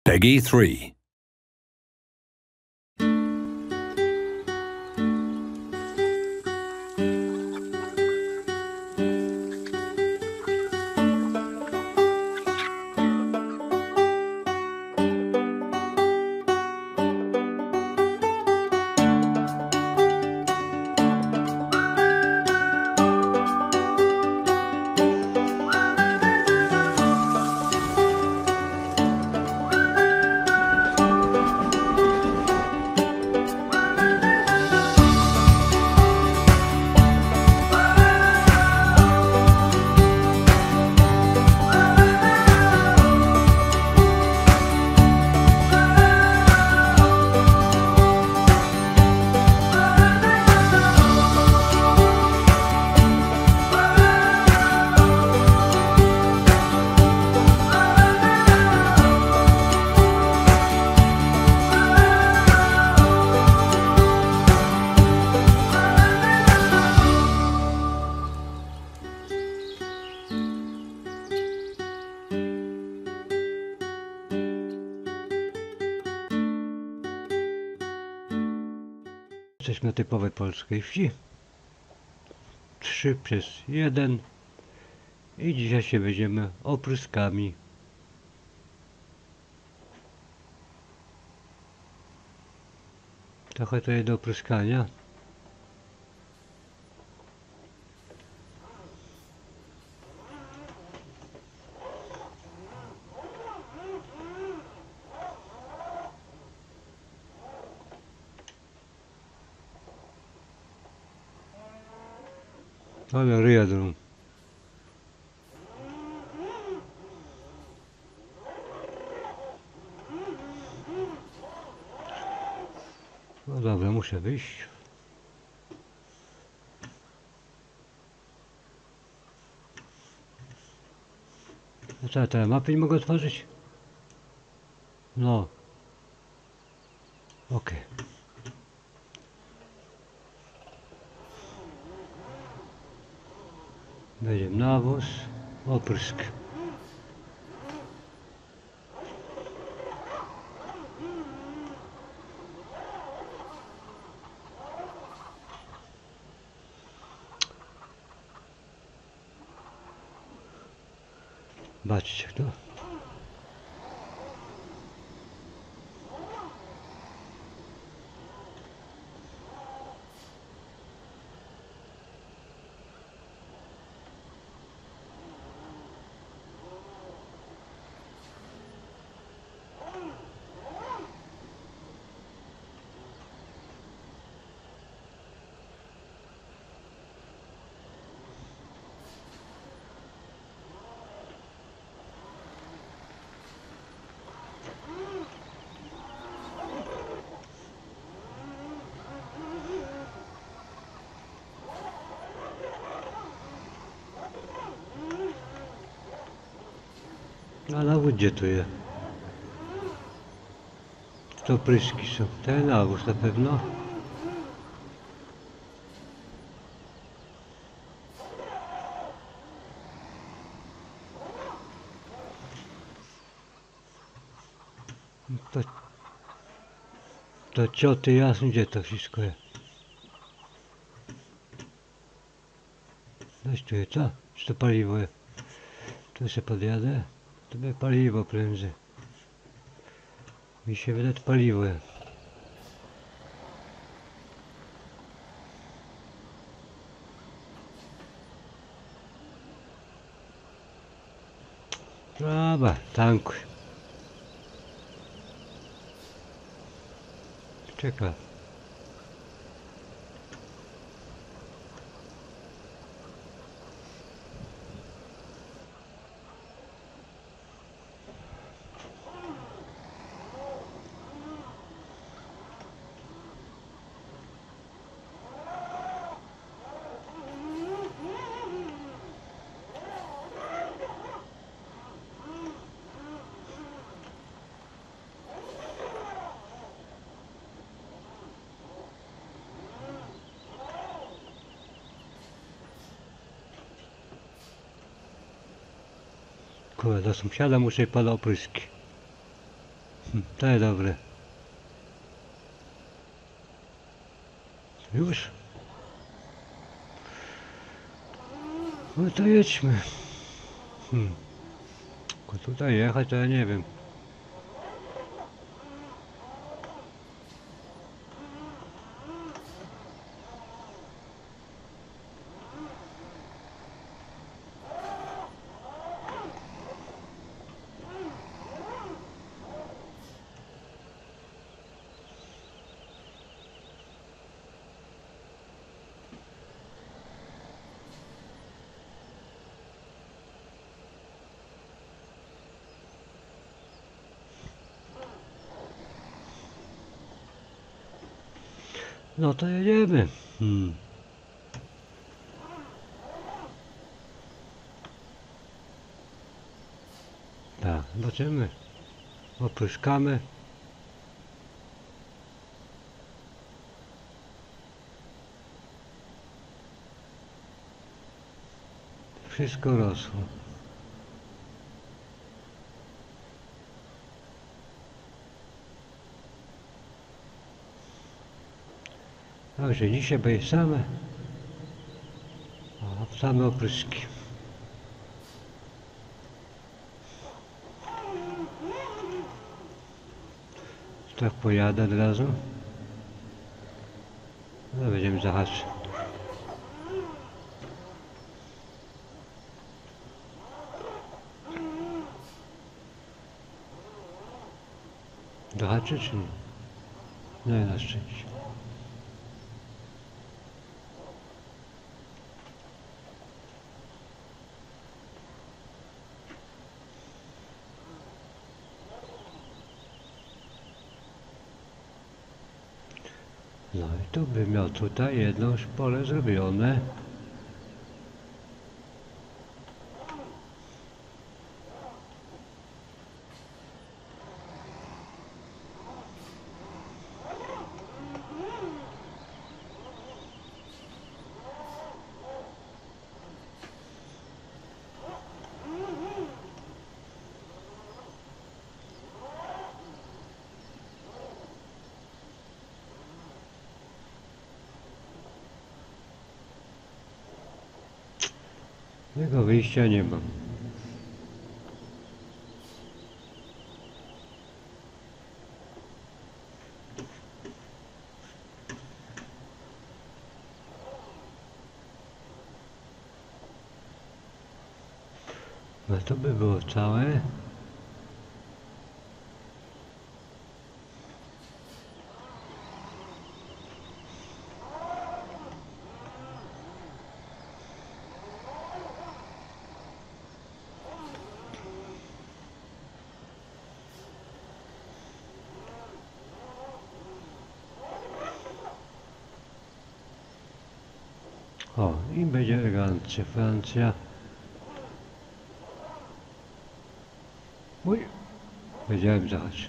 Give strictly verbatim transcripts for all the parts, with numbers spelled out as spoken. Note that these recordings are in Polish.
Peggy three. Jesteśmy na typowej polskiej wsi. trzy przez jeden. I dzisiaj się będziemy opryskami. Trochę to jest do opryskania. Ale ryjadą. No dobra, muszę wyjść. No co, teraz mapy nie mogę otworzyć? No. Okej. Okay. Będzie nawóz, oprysk. Zobaczcie to. A nawóz gdzie tu jest? To pryski są. Ten nawóz na pewno. To, to cioty jasne, gdzie to wszystko jest? Coś tu jest, co? Czy to paliwo jest? Tu się podjadę. To będzie paliwo prędzej. Mi się wydaje, to paliwo jest. Dobra, tankuj. Czekaj. Kurwa, do sąsiada muszę pana opryski. To jest dobre. Już? No to jedźmy. Hmm. Tylko tutaj jechać to ja nie wiem. No to jedziemy. Hmm. Tak, zobaczymy. Opryskamy. Wszystko rosło. Także dzisiaj będzie same, o, same opryski. Tak pojadę od razu. No będziemy zahaczyć. Dohaczy czy nie? No i na szczęście. No i tu bym miał tutaj jedno już pole zrobione. Tego wyjścia nie mam. No to by było całe. O, i będzie elegancko. Francja. Uj, wiedziałem zaraz.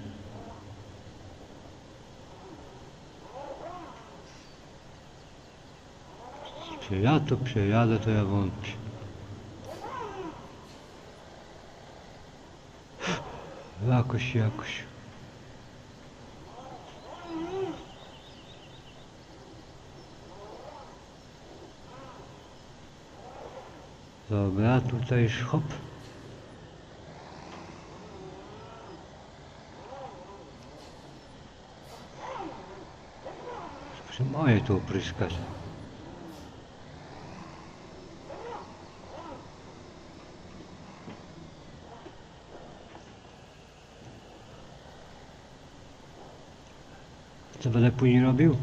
Czy ja tu przejadę, to ja wątpię. Jakoś, jakoś. Dobra, tutaj już hop. Proszę moje tu opryskać. Co będę później robił?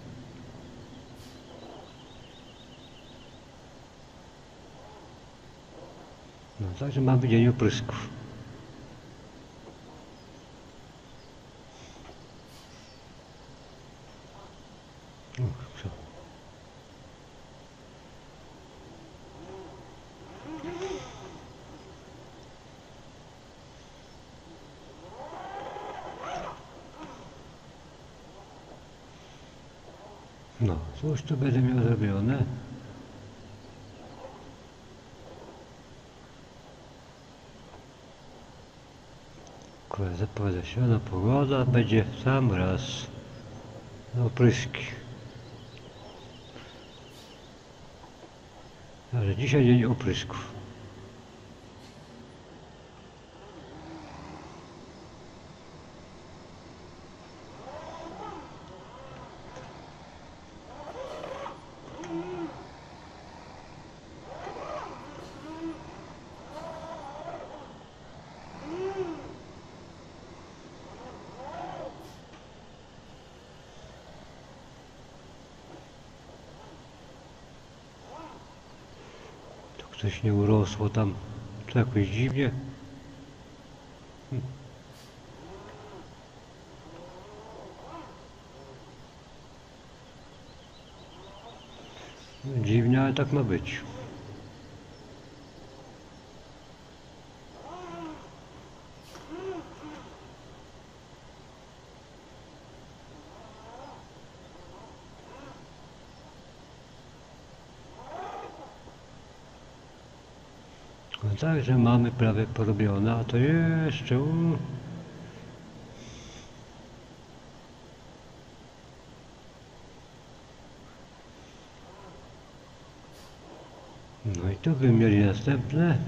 No także mamy dzień oprysków. O, co? No, cóż tu będę miał zrobione? Kurwa, zapowiada się na pogoda, będzie w sam raz. Na opryski. Ale dzisiaj dzień oprysków. Coś nie urosło tam, to jakoś dziwnie. Hm. No, dziwnie, ale tak ma być. No także mamy prawie porobione, a to jeszcze... U... No i tu by mieli następne.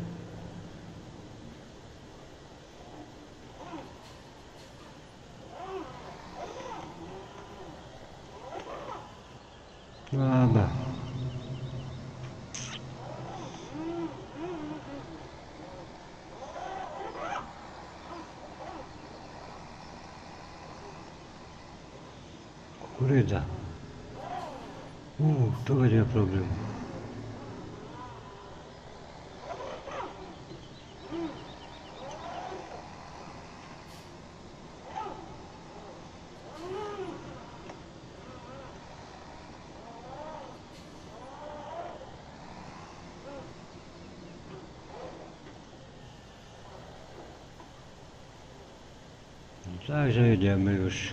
Dobra. Kukurydza. Uuu, tu będzie problem. Także jedziemy już.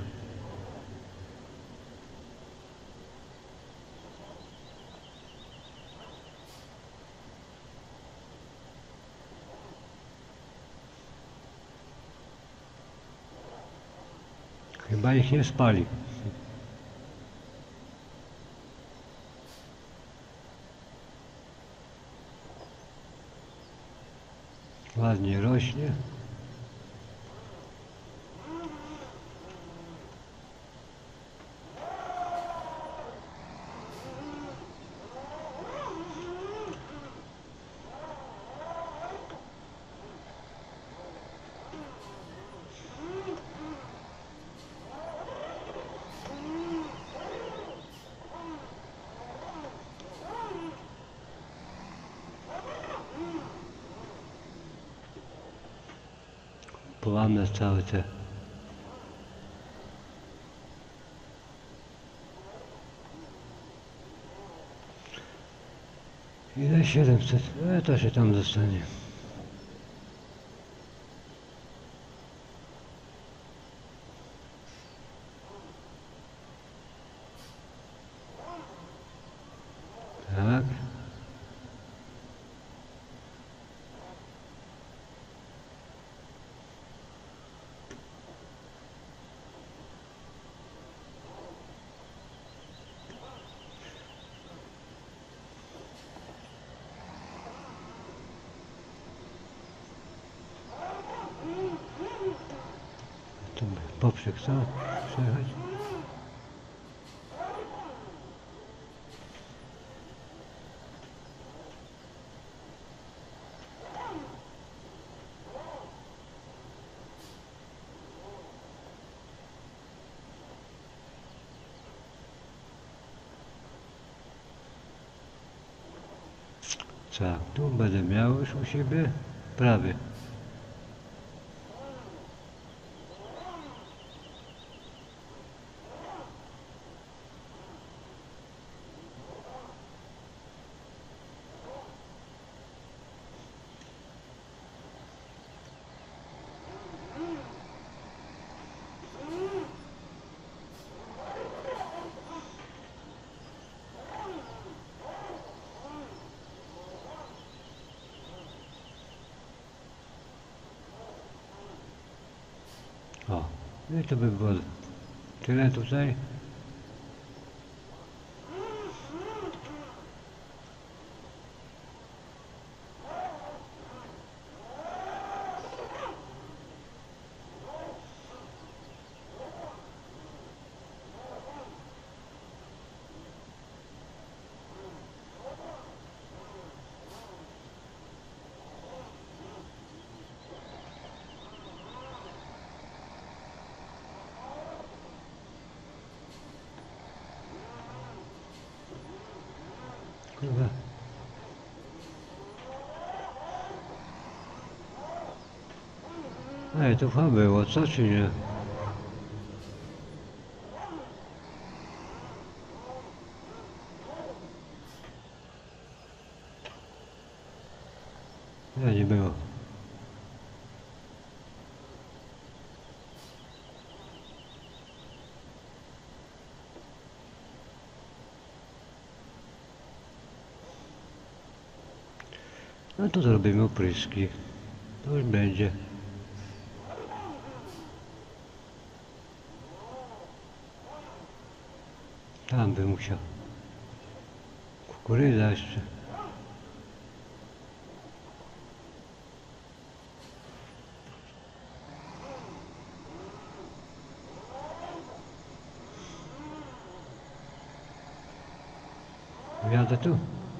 Chyba ich nie spali. Ładnie rośnie. Połamne całe te. Ile? siedemset? E, to się tam zostanie. Tak. Tu poprzek co? Przejechać? Tak, tu będę miał już u siebie prawie. O, i to by było tyle tutaj. Kurwa. Ej, to chyba było, co czy nie? Nie, nie było. No to zrobimy opryski. To już będzie. Tam by musiał. Kukurydza jeszcze. Jadę tu.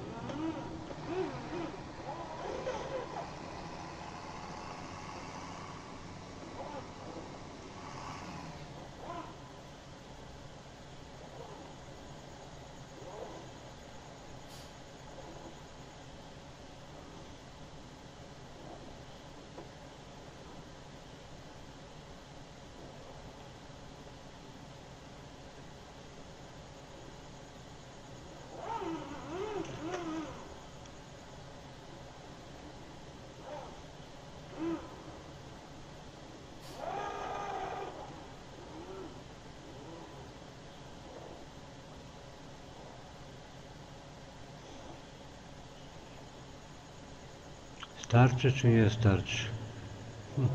Starczy czy nie starczy? Hm.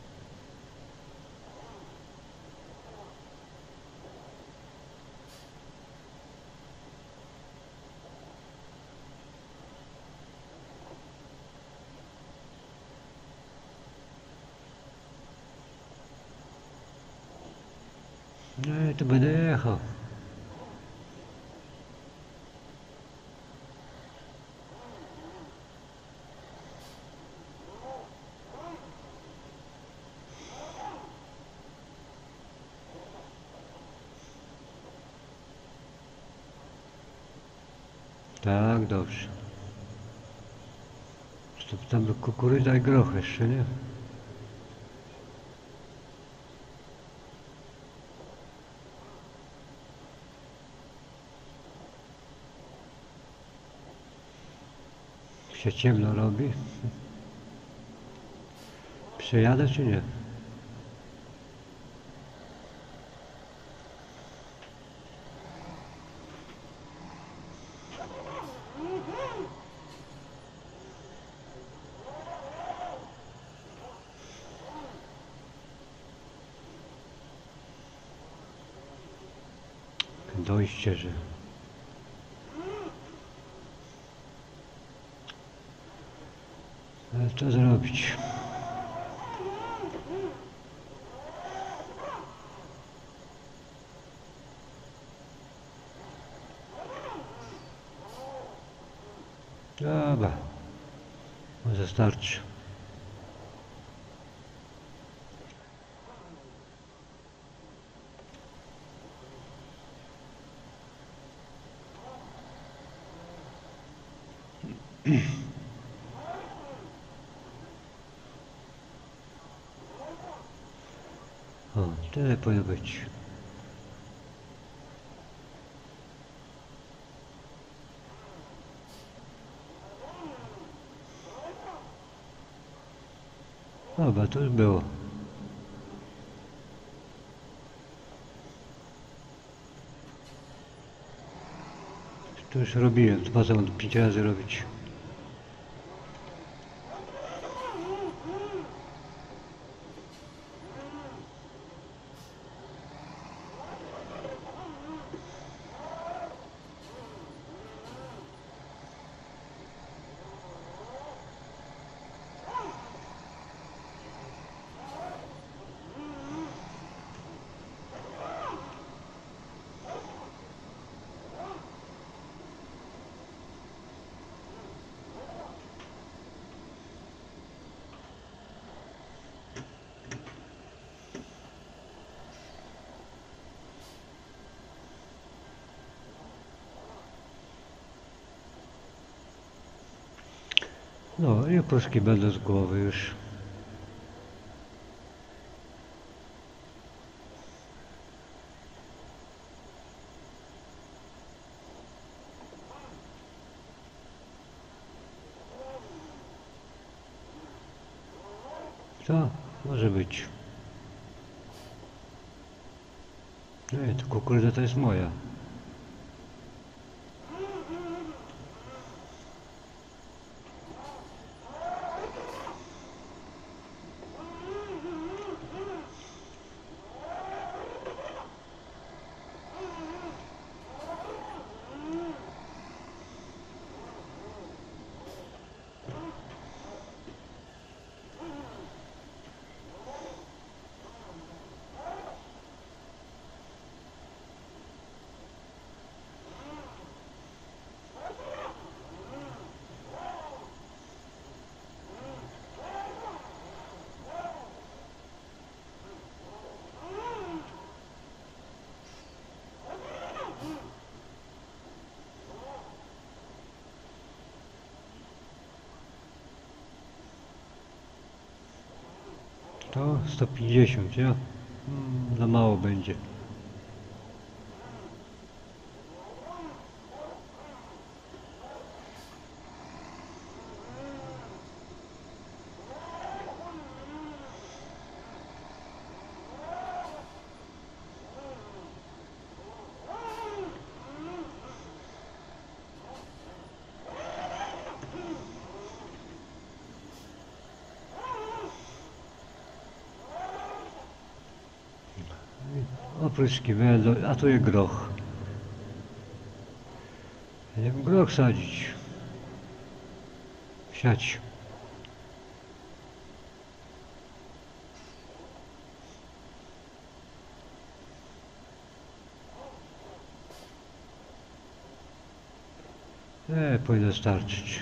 No i to będę jechał. Tak, dobrze. To tam by kukurydza i groch jeszcze, nie? Się ciemno robi. Przejadę czy nie? Dojście, że... Ale co zrobić? Dobra, może starczy. O, tyle powinno być. Dobra, to już było. To już robiłem, to po co mam pięć razy robić? No i puszki będą z głowy już. Co? Może być. Nie, to kukurydza to jest moja. To sto pięćdziesiąt, ja? Mm, za mało będzie. Opryszki będą, a tu jest groch. Będziemy groch sadzić. Siać. E, powinno starczyć.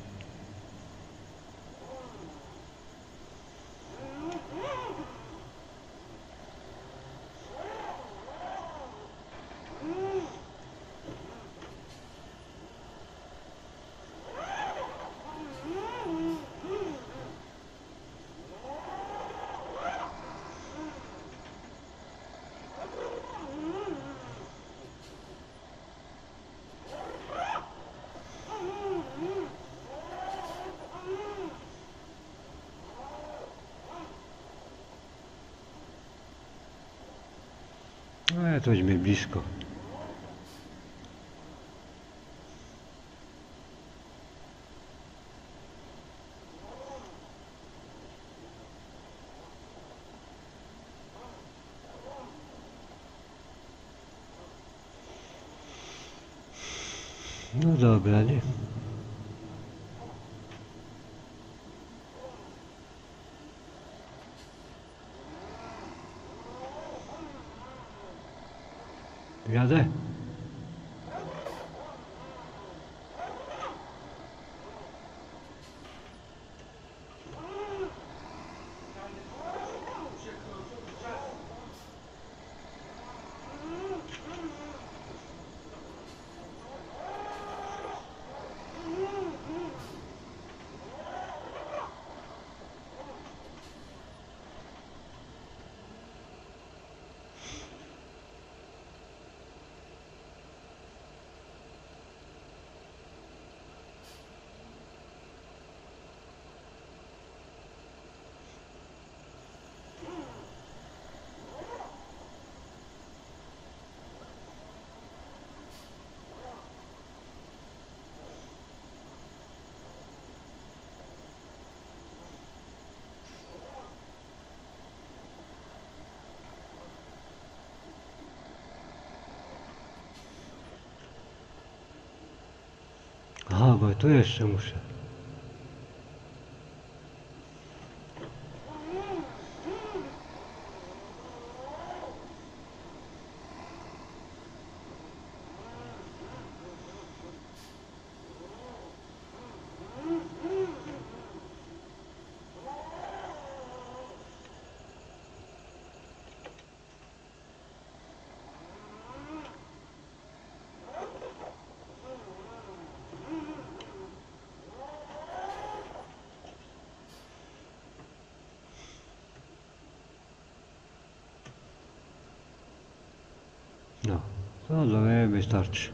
E, to weźmie blisko. No dobra, nie? Jadę? Aha, bo tu jeszcze muszę. No, to dla mnie wystarczy.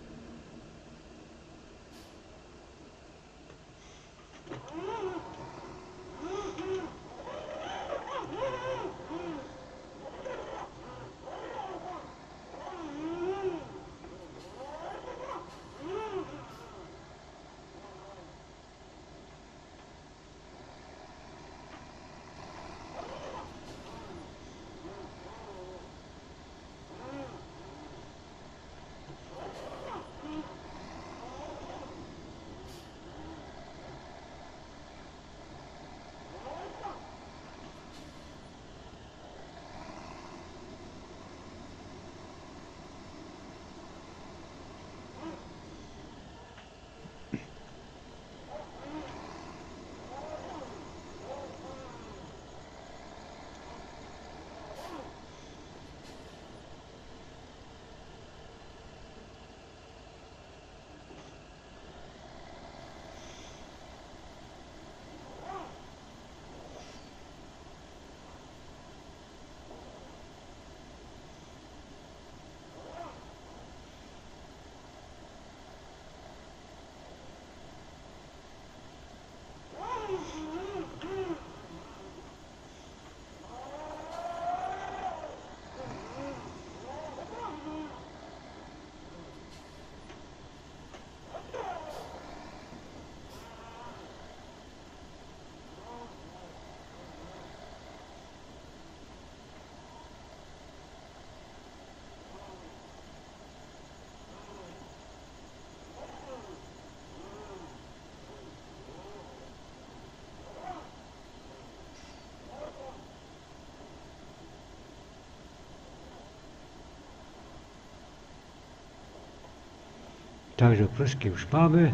Także pruski już mamy.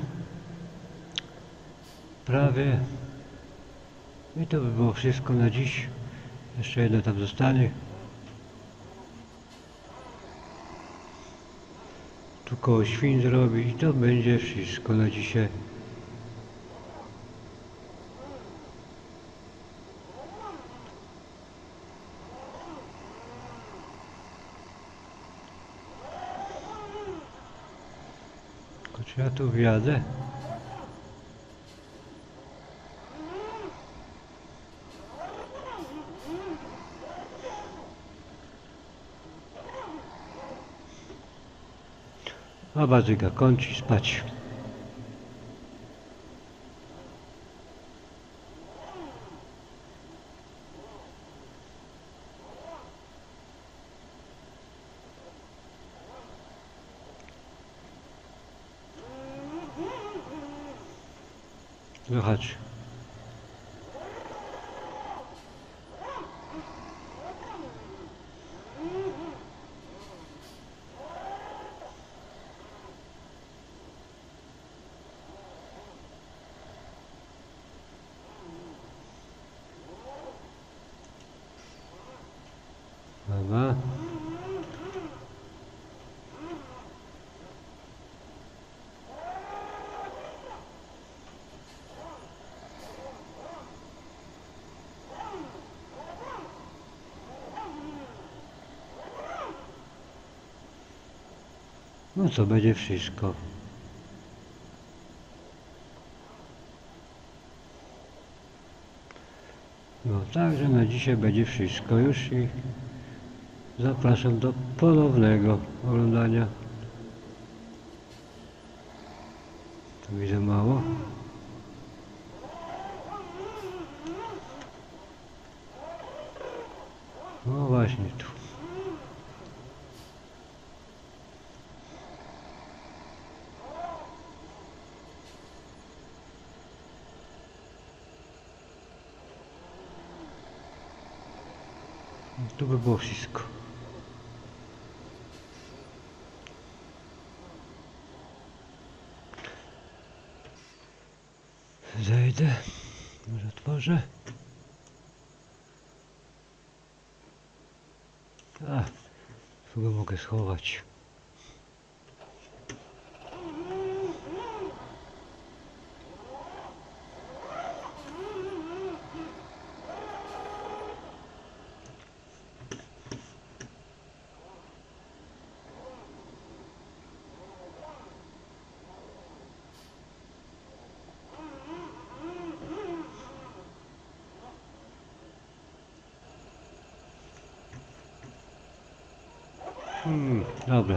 Prawie. I to by było wszystko na dziś. Jeszcze jedno tam zostanie. Tu koło świn zrobi i to będzie wszystko na dzisiaj. Czy ja tu wjadę? A Bazyga kończy spać. Wychodź. Dobra. No to będzie wszystko. No także na dzisiaj będzie wszystko już i zapraszam do ponownego oglądania. Tu widzę mało. No właśnie tu. Tu by było wszystko. Zejdę, może otworzę. A, tu go mogę schować. Hmm, dobra.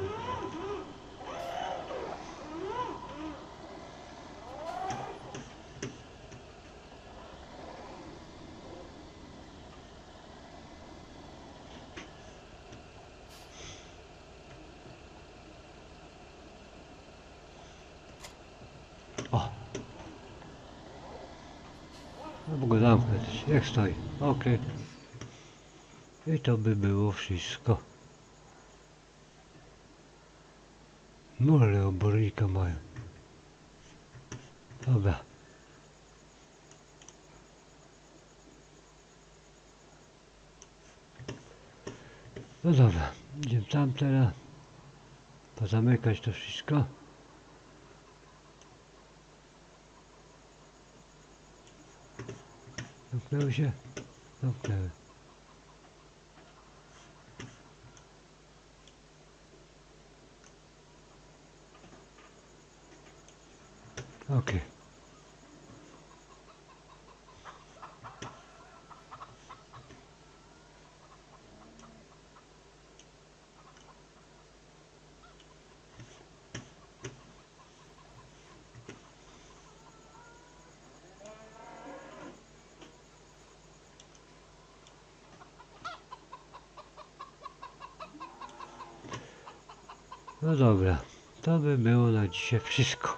O! No go zamknąć, jak stoi. Ok. I to by było wszystko. No ale obornika mają. Dobra. No dobra, idziemy tam teraz. Pozamykać to wszystko. Zamknęły się? Zamknęły. Ok. No dobra, to by było na dzisiaj wszystko.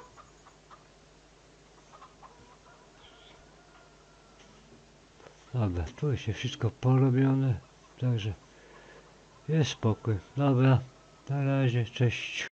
Dobra, tu jest wszystko porobione, także jest spokój. Dobra, na razie, cześć.